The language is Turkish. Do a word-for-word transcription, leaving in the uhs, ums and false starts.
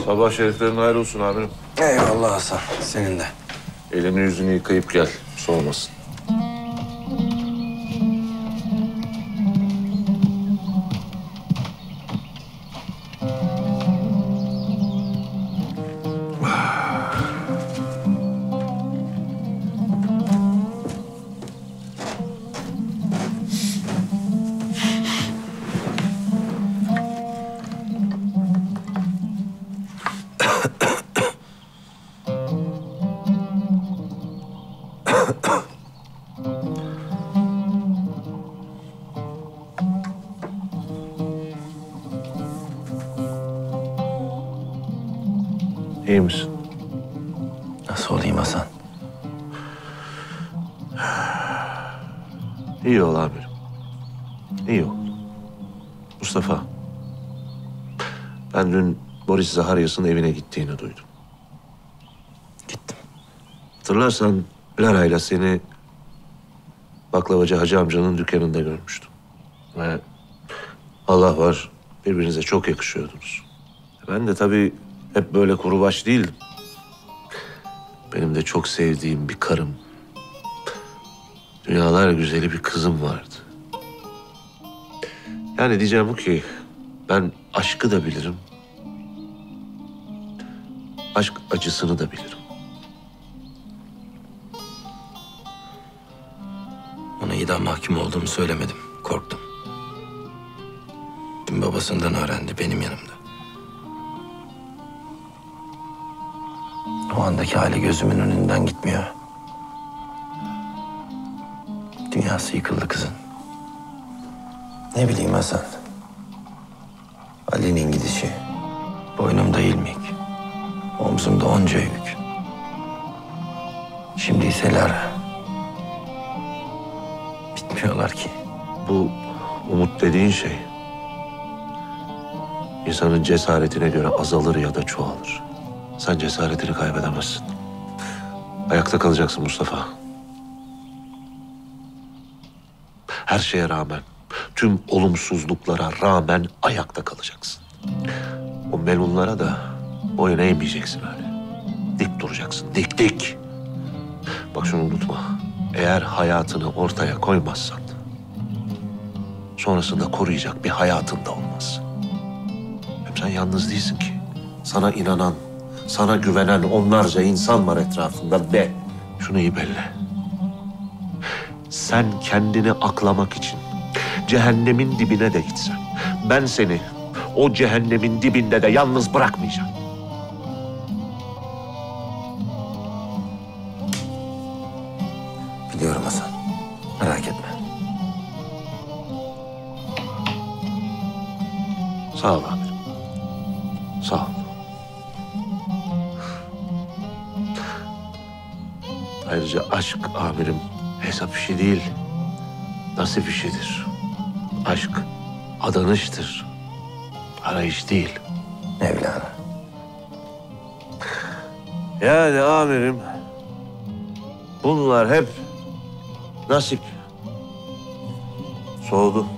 Sabah şeriflerin hayır olsun amirim. Eyvallah Hasan, senin de. Elini yüzünü yıkayıp gel, soğumasın. İyi misin? Nasıl olayım Hasan? İyi ol amirim. İyi ol. Mustafa, ben dün Boris Zaharyas'ın evine gittiğini duydum. Gittim. Hatırlarsan Lara'yla seni baklavacı Hacı amcanın dükkanında görmüştüm. Ve Allah var, birbirinize çok yakışıyordunuz. Ben de tabii hep böyle kuru baş değildim. Benim de çok sevdiğim bir karım, dünyalar güzeli bir kızım vardı. Yani diyeceğim bu ki, ben aşkı da bilirim, aşk acısını da bilirim. Ona idam mahkum olduğumu söylemedim, korktum. Dün babasından öğrendi benim yanımda. O andaki hali gözümün önünden gitmiyor. Dünyası yıkıldı kızın. Ne bileyim Hasan. Ali'nin gidişi. Boynumda ilmik. Omzumda onca yük. Şimdi ise Lara. Bitmiyorlar ki. Bu umut dediğin şey, insanın cesaretine göre azalır ya da çoğalır. Sen cesaretini kaybedemezsin. Ayakta kalacaksın Mustafa. Her şeye rağmen, tüm olumsuzluklara rağmen ayakta kalacaksın. O melunlara da boyun eğmeyeceksin öyle. Dik duracaksın, dik dik. Bak şunu unutma. Eğer hayatını ortaya koymazsan, sonrasında koruyacak bir hayatın da olmaz. Hem sen yalnız değilsin ki. Sana inanan, sana güvenen onlarca insan var etrafında ve şunu iyi belli. Sen kendini aklamak için cehennemin dibine de gitsen, ben seni o cehennemin dibinde de yalnız bırakmayacağım. Biliyorum Hasan. Merak etme. Sağ ol amirim. Sağ ol. Ayrıca aşk amirim hesap işi değil, nasip işidir. Aşk adanıştır, arayış değil. Mevlana. Yani amirim, bunlar hep nasip. Soğudu.